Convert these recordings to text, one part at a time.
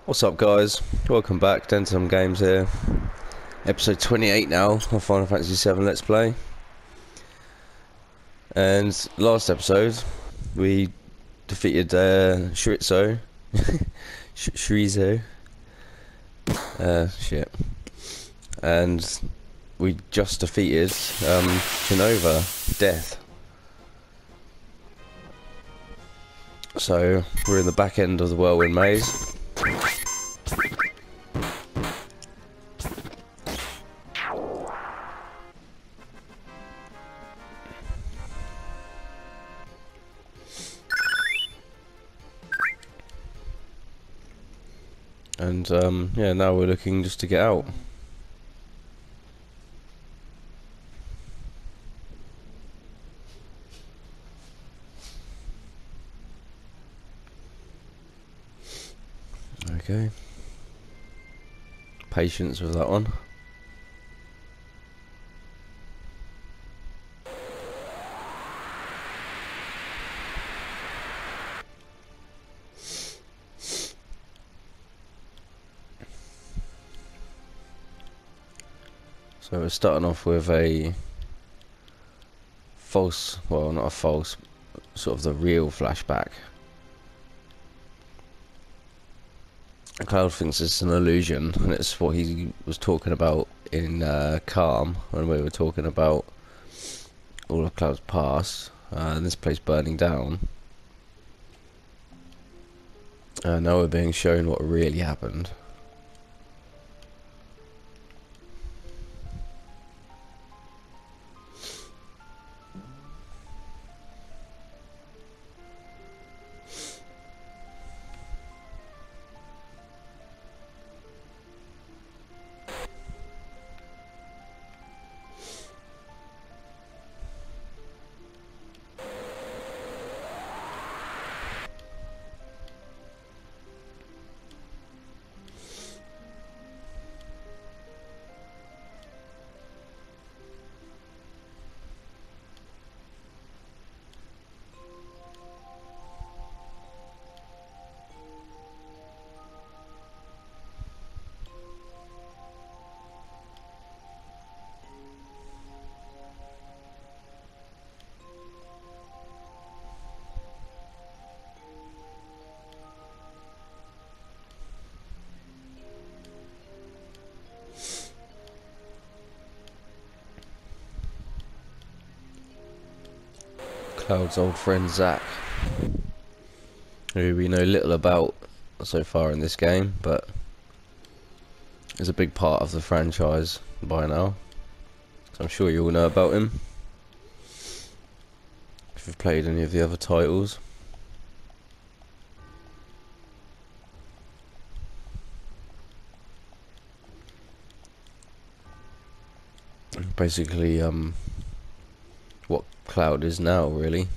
What's up, guys? Welcome back. Denton Games here. Episode 28 now of Final Fantasy VII Let's Play. And last episode, we defeated Shrizo. Shrizo. Shit. And we just defeated Genova, Death. So we're in the back end of the whirlwind maze. And yeah, now we're looking just to get out. Okay. Patience with that one. So we're starting off with a false, well, not a false, sort of the real flashback. Cloud thinks it's an illusion, and it's what he was talking about in Calm, when we were talking about all of Cloud's past, and this place burning down. Now we're being shown what really happened. Cloud's old friend Zack, who we know little about so far in this game, but is a big part of the franchise by now. So I'm sure you all know about him if you've played any of the other titles. Basically, what Cloud is now, really.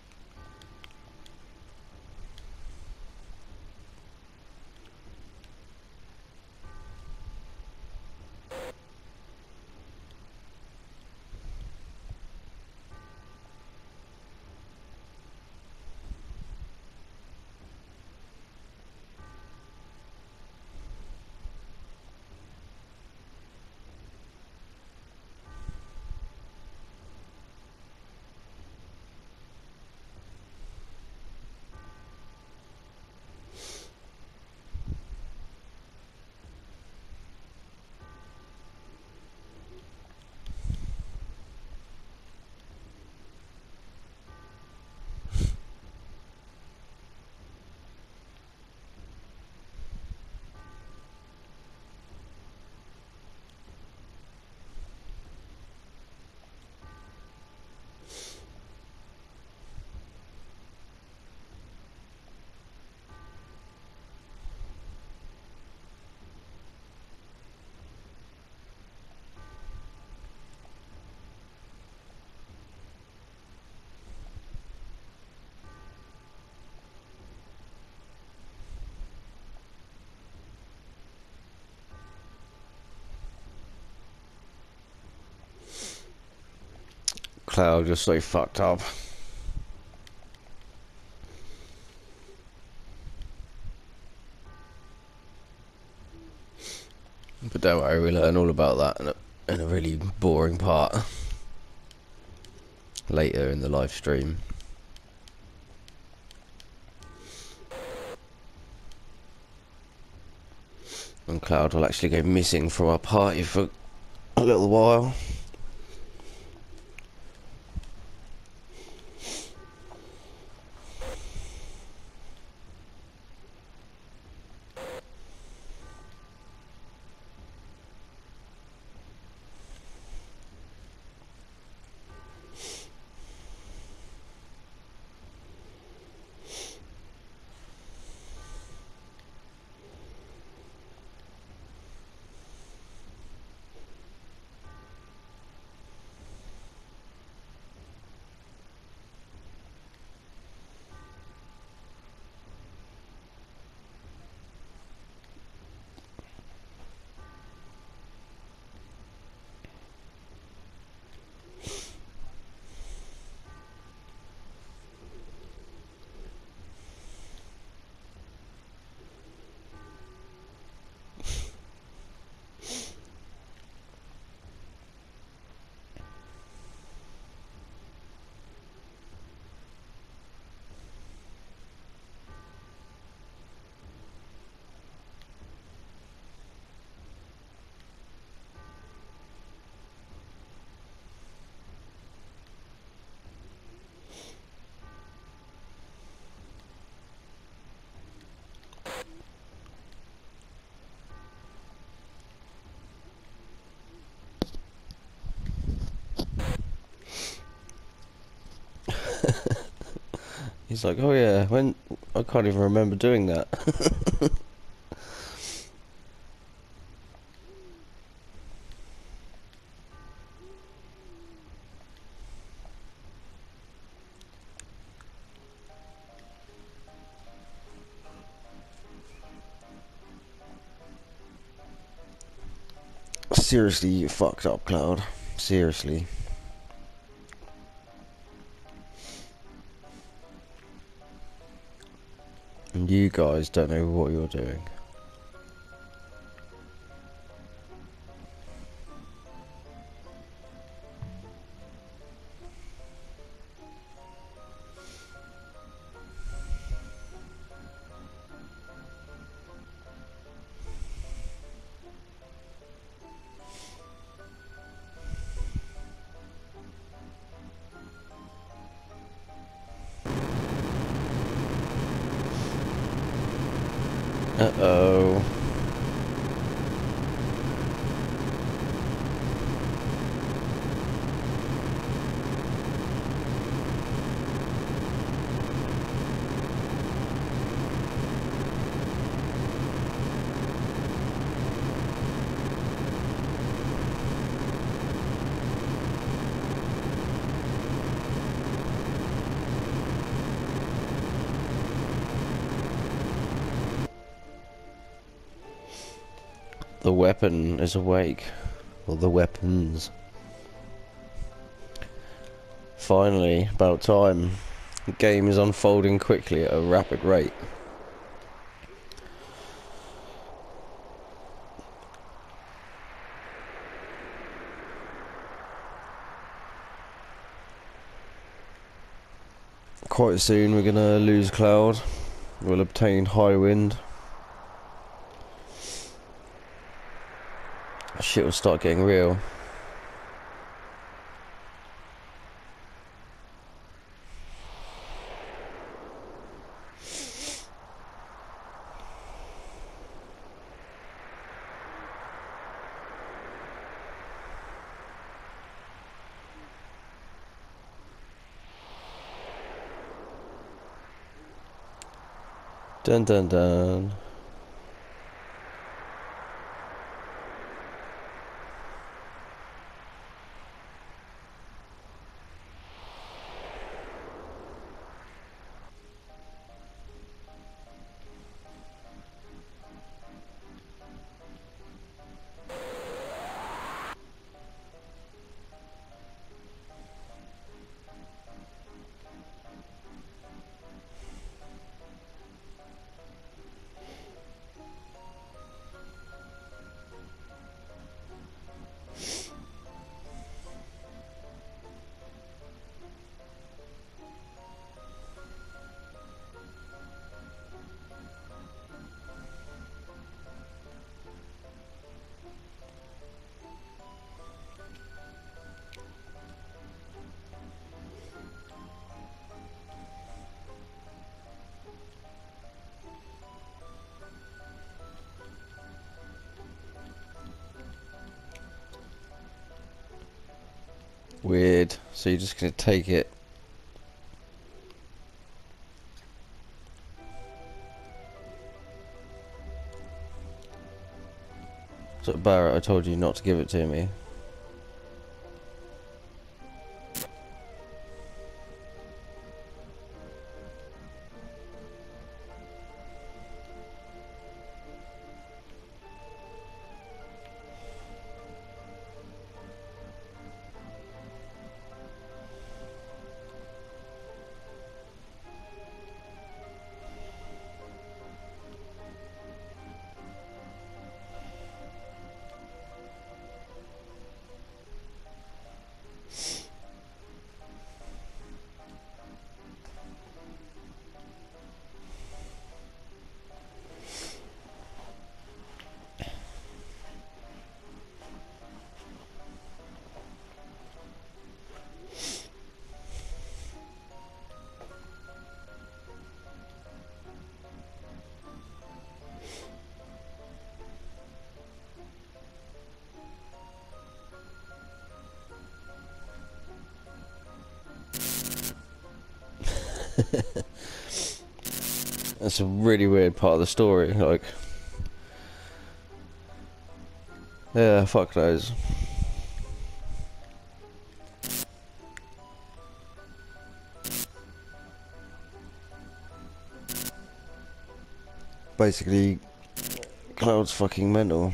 Cloud just so fucked up. But don't worry, we learn all about that in a really boring part later in the live stream. And Cloud will actually go missing from our party for a little while. He's like, oh yeah, when I can't even remember doing that. Seriously, you fucked up, Cloud. Seriously. And you guys don't know what you're doing. Uh-oh. The weapon is awake. Or the weapons. Finally, about time. The game is unfolding quickly at a rapid rate. Quite soon we're gonna lose Cloud. We'll obtain high wind. Shit will start getting real. Dun dun dun. Weird. So you're just gonna take it. So Barrett, I told you not to give it to me. That's a really weird part of the story, like... Yeah, fuck those. Basically, Cloud's fucking mental.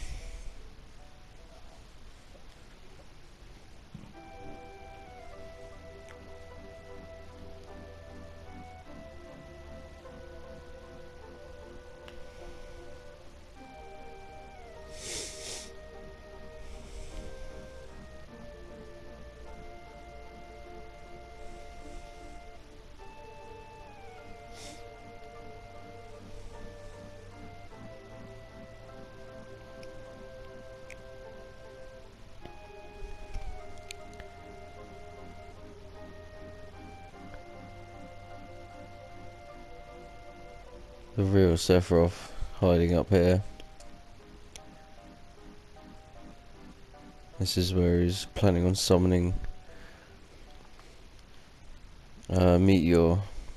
The real Sephiroth hiding up here. This is where he's planning on summoning Meteor.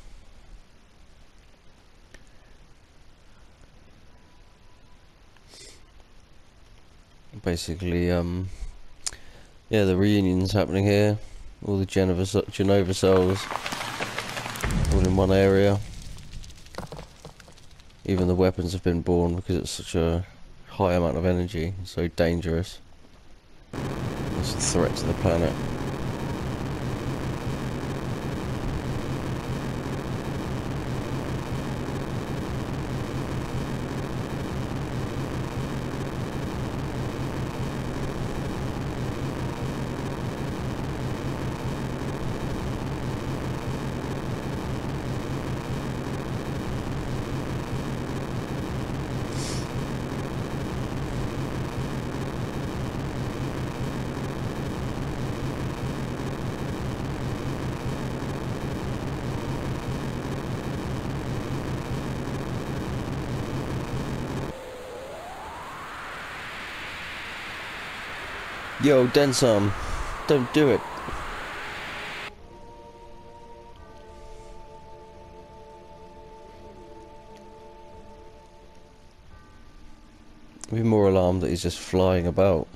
Basically, yeah, the reunion's happening here. All the Genova souls, all in one area. Even the weapons have been born because it's such a high amount of energy, so dangerous. It's a threat to the planet. Yo, Densum, don't do it. I'd be more alarmed that he's just flying about.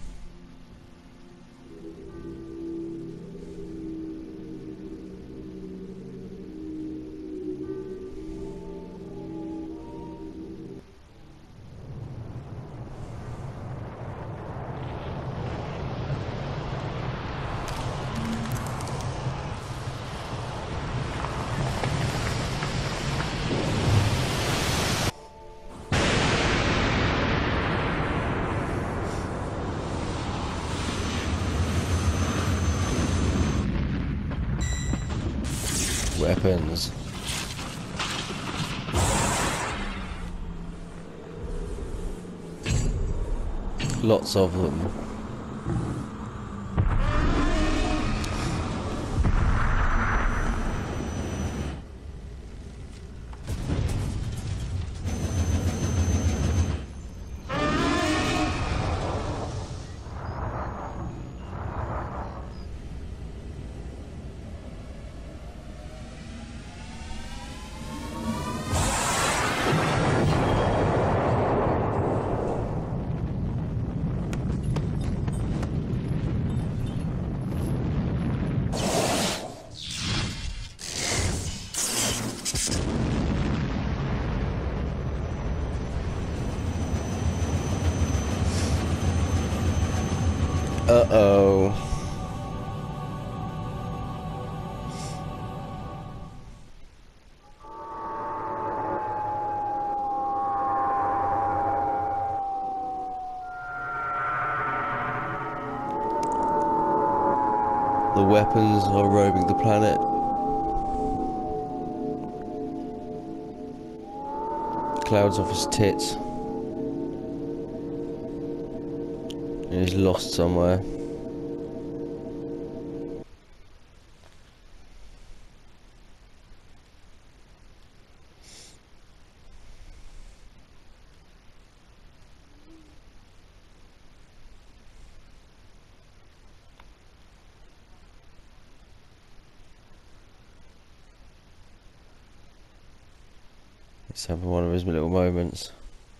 Weapons. Lots of them. Uh-oh. The weapons are roaming the planet. Cloud's off his tits. He's lost somewhere. He's having one of his little moments.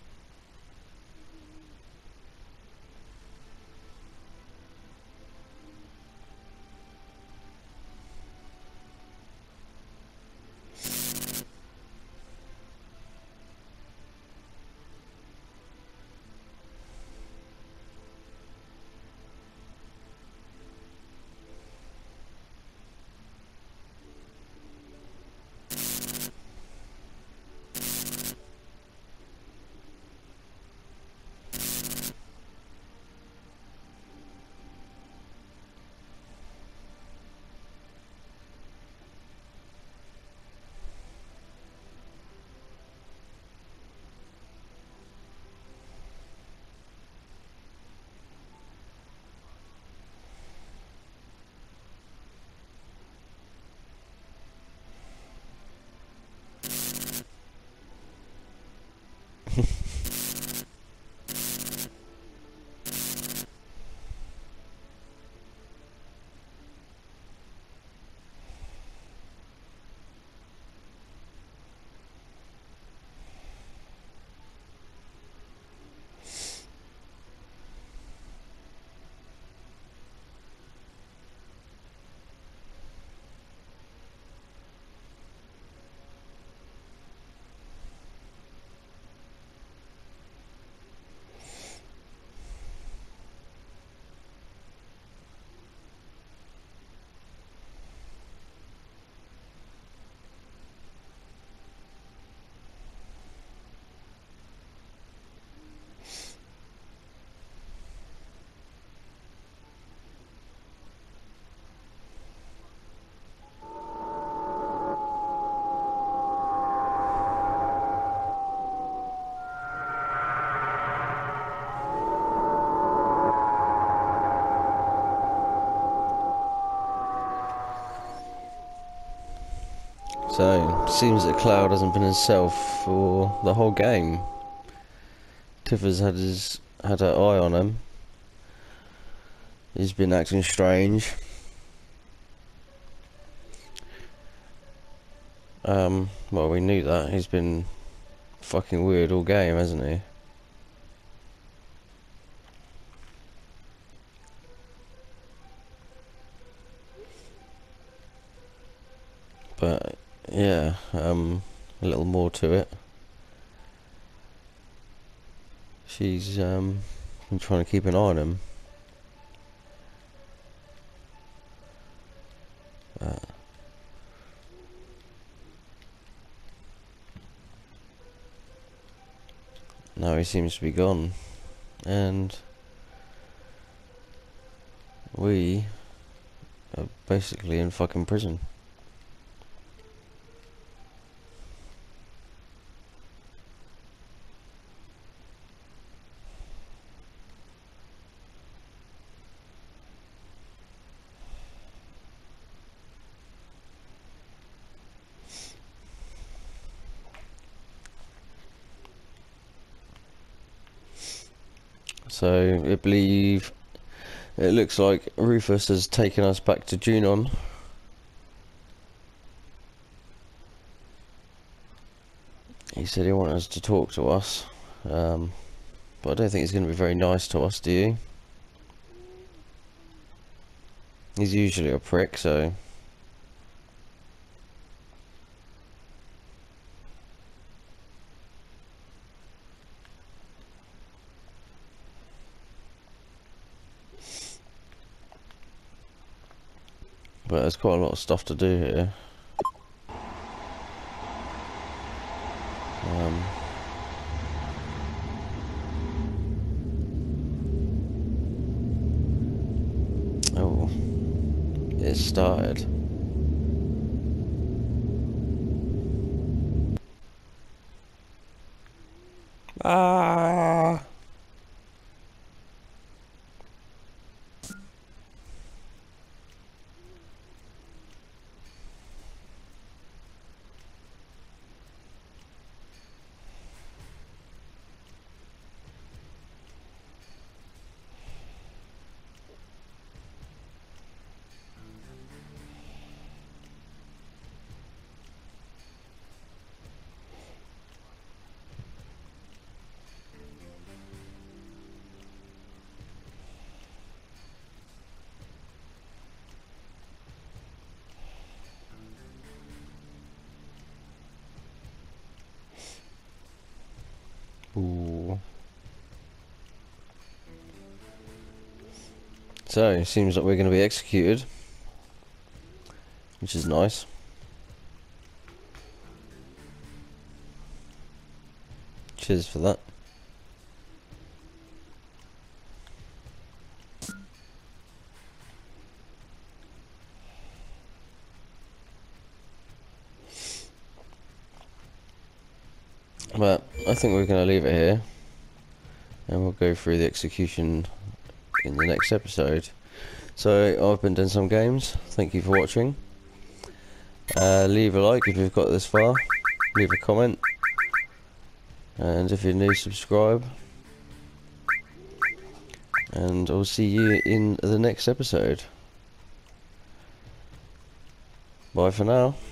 So, seems that Cloud hasn't been himself for the whole game. Tifa's had her eye on him. He's been acting strange. Well, we knew that. He's been fucking weird all game, hasn't he? But, yeah, a little more to it. She's, been trying to keep an eye on him. Now he seems to be gone. And we are basically in fucking prison. So I believe it looks like Rufus has taken us back to Junon. He said he wanted us to talk to us, but I don't think he's going to be very nice to us, do you? He's usually a prick, so... But there's quite a lot of stuff to do here. Oh, it started. Ah! Ooh. So, it seems like we're going to be executed, which is nice. Cheers for that. But I think we're going to leave it here, and we'll go through the execution in the next episode. So I've been doing some games. Thank you for watching. Leave a like if you've got this far. Leave a comment, and if you're new, subscribe. And I'll see you in the next episode. Bye for now.